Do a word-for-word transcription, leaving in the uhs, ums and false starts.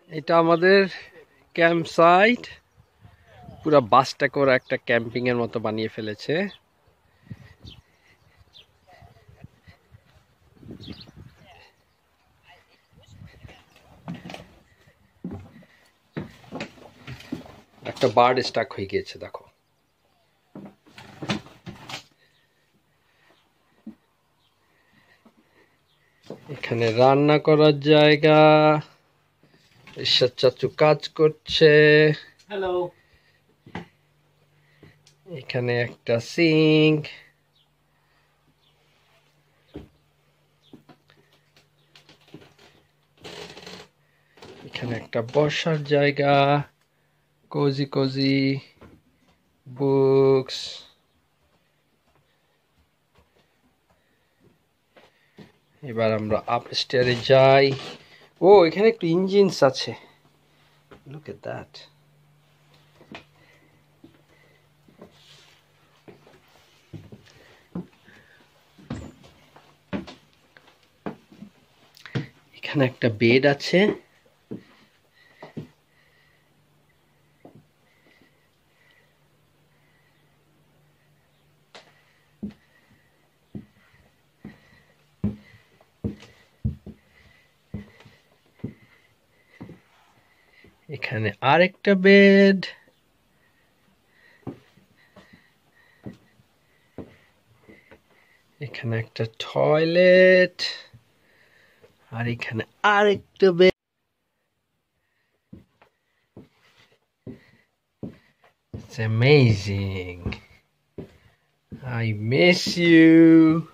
এটা আমাদের camp site. পুরো বাসটাকে ওরা একটা ক্যাম্পিং এর মতো বানিয়ে ফেলেছে। একটা বার্ড স্টাক হয়ে গিয়েছে, দেখো। এখানে রান্না করার জায়গা। ঈশ্বর চাচু কাজ করছে। হ্যালো। এখানে একটা সিঙ্ক। এখানে একটা বসার জায়গা, কোজি কোজি বুকস। এবার আমরা আপস্টেয়ারে যাই। ও, এখানে একটু ইঞ্জিনস আছে। Look at that. এখানে একটা বেড আছে। এখানে আরেকটা বেড। এখানে একটা টয়লেট। আর এখানে আরেকটা bed. It's amazing. I miss you.